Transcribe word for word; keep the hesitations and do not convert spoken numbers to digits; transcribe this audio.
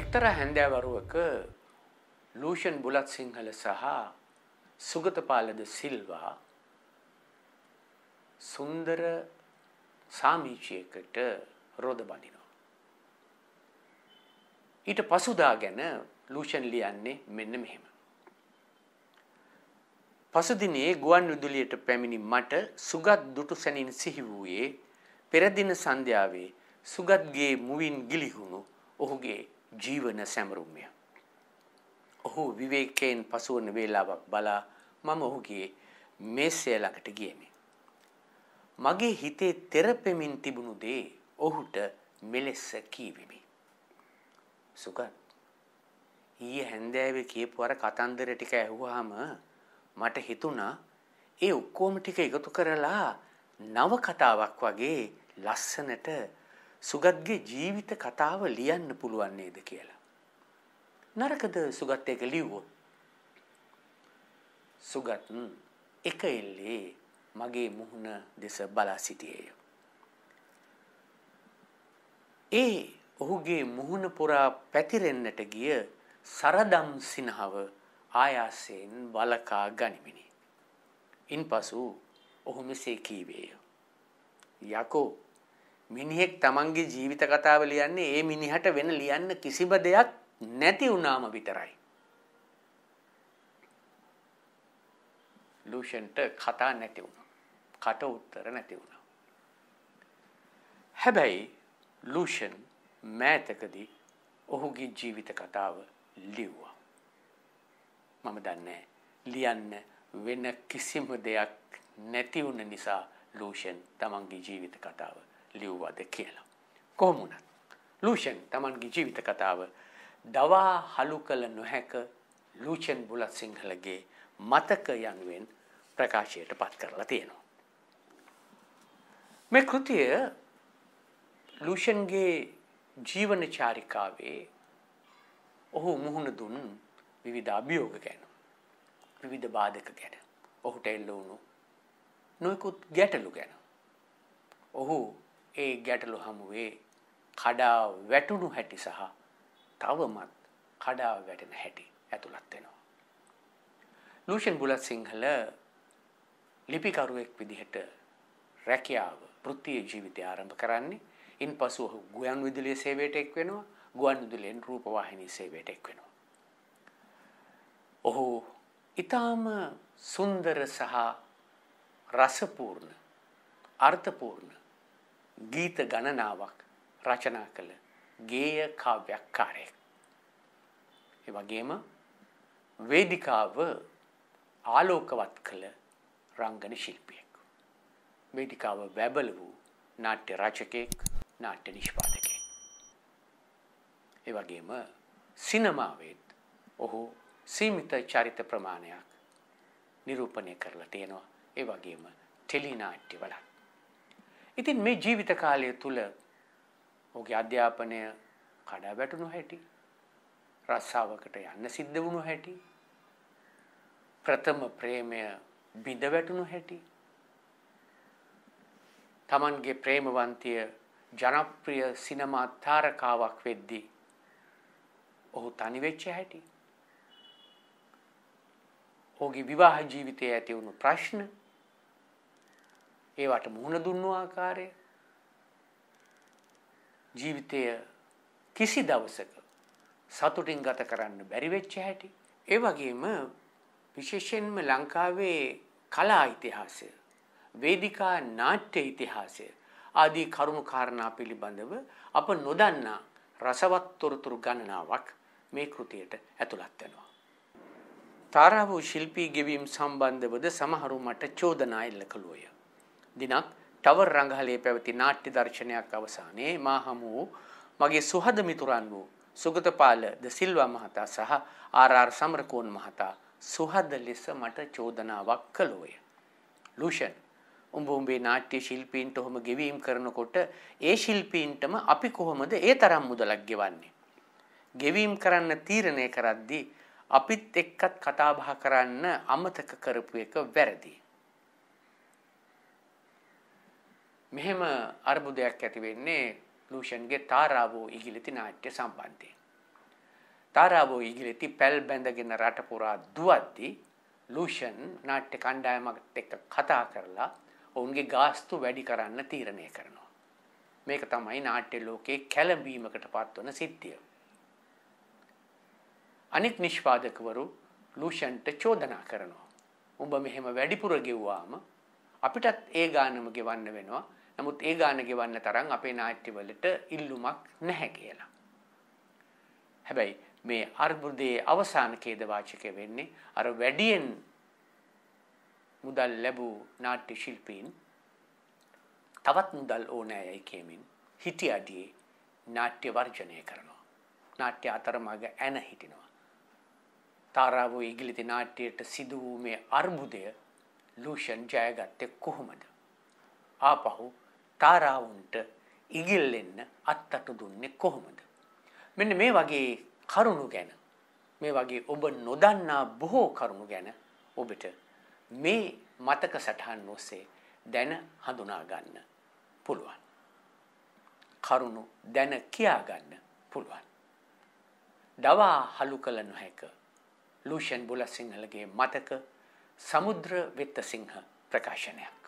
එක්තරා හැන්දෑවරුවක ලූෂන් බුලත් සිංහල සහ සුගතපාල ද සිල්වා සුන්දර සාමිචියකට රොද බඳිනවා. ඊට පසුදා ගැන ලූෂන් ලියන්නේ මෙන්න මෙහෙම. පසුදිනේ ගුවන් විදුලියට පැමිණි මට සුගත් දුටු සැනින් සිහි වූයේ පෙර දින සන්ධ්‍යාවේ සුගත්ගේ මුවින් ගිලිහුණු ඔහුගේ ජීවන සැමරුම්ය. ඔහු විවේකයෙන් පසුවන වේලාවක් බලා මම ඔහුගේ මේසය ළඟට ගියෙමි. මගේ හිතේ තෙරපෙමින් තිබුණු දේ ඔහුට මෙලෙස කීවිමි. සුගත්, ඊයේ හැන්දෑවේ කියපු අර කතන්දර ටික ඇහුවාම මට හිතුණා ඒ ඔක්කොම ටික එකතු කරලා නව කතාවක් වගේ ලස්සනට සුගත්ගේ ජීවිත කතාව ලියන්න පුළුවන් නේද කියලා. නරකද සුගත් එක ලිව්වොත්? සුගත් එක එල්ලේ මගේ මුහුණ දෙස බලා සිටියේය. ඒ ඔහුගේ මුහුණ පුරා පැතිරෙන්නට ගිය සරදම් සිනහව ආයාසයෙන් වලකා ගනිමිනි. ඉන්පසු ඔහු මෙසේ කීවේය. යකෝ, මිනිහෙක් තමන්ගේ ජීවිත කතාව ලියන්නේ ඒ මිනිහට වෙන ලියන්න කිසිම දෙයක් නැති වුණාම විතරයි. ලූෂන්ට කතා නැති වුණා. කට උත්තර නැති වුණා. හැබැයි ලූෂන් මෑතකදී ඔහුගේ ජීවිත කතාව ලිව්වා. මම දන්නේ ලියන්න වෙන කිසිම දෙයක් නැති වුණ නිසා ලූෂන් තමන්ගේ ජීවිත කතාව ලිව්වද කියලා. කොහොම වුණත් ලූෂන් තමන්ගේ ජීවිත කතාව දවා හලු කළ නොහැක ලූෂන් බුලත් සිංහලගේ මතක යනුවෙන් ප්‍රකාශයට පත් කරලා තියෙනවා. මේ කෘතිය ලූෂන්ගේ ජීවන චාරිකාවේ ඔහු මුහුණ දුන් විවිධ අභියෝග ගැන, විවිධ බාධක ගැන, ඔහුට එල්ල වුණු නොයෙකුත් ගැටලු ගැන, ඔහු ඒ ගැටලු හමුවේ කඩා වැටුණු හැටි සහ තවමත් කඩා වැටෙන හැටි ඇතුළත් වෙනවා. ලූෂන් බුලත් සිංහල ලිපිකරුවෙක් විදිහට රැකියාව වෘත්තීය ජීවිතය ආරම්භ කරන්නේ. ඉන්පසු ඔහු ගුවන් විදුලිය සේවයට එක් වෙනවා. ගුවන් විදුලියෙන් රූපවාහිනී සේවයට එක් වෙනවා. ඔහු ඊටාම සුන්දර සහ රසපූර්ණ, අර්ථපූර්ණ ගීත ගණනාවක් රචනා කළ ගේය කාව්‍යකාරයෙක්. ඒ වගේම වේදිකාව ආලෝකවත් කළ රංගන ශිල්පියෙක්. වේදිකාව වැබල වූ නාට්‍ය රචකයෙක්, නාට්‍ය නිෂ්පාදකයෙක්. ඒ වගේම සිනමාවේත් ඔහු සීමිත චරිත ප්‍රමාණයක් නිරූපණය කරලා තියෙනවා. ඒ වගේම ටෙලි නාට්‍යවල. ඉතින් මේ ජීවිත කාලය තුල ඔහුගේ අධ්‍යාපනය කඩා වැටුණු හැටි, රස්සාවකට යන්න සිද්ධ වුණු හැටි, ප්‍රථම ප්‍රේමය බිඳ වැටුණු හැටි, තමන්ගේ ප්‍රේමවන්තිය ජනප්‍රිය සිනමා තාරකාවක් වෙද්දී ඔහු තනි වෙච්ච හැටි, ඔහුගේ විවාහ ජීවිතයේ ඇති වුණු ප්‍රශ්න, ඒවට මුහුණ දුන්නු ආකාරය, ජීවිතය කිසි දවසක සතුටින් ගත කරන්න බැරි වෙච්ච හැටි, ඒ වගේම විශේෂයෙන්ම ලංකාවේ කලා ඉතිහාසය, වේදිකා නාට්‍ය ඉතිහාසය ආදී කරුණු කාරණා පිළිබඳව අප නොදන්නා රසවත් තොරතුරු ගණනාවක් මේ කෘතියට ඇතුළත් වෙනවා. තාරා වූ ශිල්පී ගෙවීම් සම්බන්ධවද සමහරු මට චෝදනා එල්ල කළෝය. දිනක් ටවර් රංගහලේ පැවති නාට්‍ය දර්ශනයක් අවසානයේ මා හමු වූ මගේ සුහද මිතුරන් වූ සුගතපාල ද සිල්වා මහතා සහ ආර් ආර් සමරකෝන් මහතා සුහද ලෙස මට චෝදනාවක් කළෝය. ලූෂන්, උඹ උඹේ නාට්‍ය ශිල්පීන්ට ඔහොම ගෙවීම් කරනකොට ඒ ශිල්පීන්ටම අපි කොහොමද ඒ තරම් මුදලක් ගෙවන්නේ? ගෙවීම් කරන්න තීරණය කරද්දී අපිත් එක්කත් කතා බහ කරන්න අමතක කරපු එක වැරදි. මෙහෙම අර්බුදයක් ඇති වෙන්නේ ලූෂන්ගේ තාරා වූ ඉගිලිති නාට්‍ය සම්බන්ධයෙන්. තාරාවෝ ඉගිලෙති පැල් බැඳගෙන රට පුරා දුවද්දී ලූෂන් නාට්‍ය කණ්ඩායමකට එක්ක කතා කරලා ඔවුන්ගේ ගාස්තු වැඩි කරන්න තීරණය කරනවා. මේක තමයි නාට්‍ය ලෝකයේ කැළඹීමකට පත්වන සිද්ධිය. අනෙක් නිෂ්පාදකවරු ලූෂන්ට චෝදනා කරනවා. උඹ මෙහෙම වැඩිපුර ගෙව්වාම අපිටත් ඒ ගානම ගෙවන්න වෙනවා. නමුත් ඒ ගාන ගෙවන්න තරම් අපේ නාට්‍යවලට ඉල්ලුමක් නැහැ කියලා. හැබැයි මේ අර්බුදයේ අවසාන ඛේදවාචකය වෙන්නේ අර වැඩියෙන් මුදල් ලැබූ නාට්‍ය ශිල්පීන් තවත් මුදල් ඕනෑයයි කියමින් හිටි අඩියේ නාට්‍ය වර්ජනය කරනවා. නාට්‍ය අතරමඟ ඇන හිටිනවා. තාරාවෝ ඉගිලිති නාට්‍යයට සිදු වූ මේ අර්බුදය ලූෂන් ජයගත්තේ කොහොමද? ආපහු තාරාවුන්ට ඉගිල්ලෙන්න අත්තට දුන්නේ කොහොමද? මෙන්න මේ වගේ කරුණු ගැන මේ වගේ ඔබ නොදන්නා බොහෝ කරුණු ගැන ඔබට මේ මතක සටහන් ඔස්සේ දැන හඳුනා ගන්න පුළුවන්. කරුණු දැන කියා ගන්න පුළුවන්. දවා හලු කළ නොහැක ලූෂන් බුලසිංහලගේ මතක සමුද්‍ර වෙත්තසිංහ ප්‍රකාශනයක්.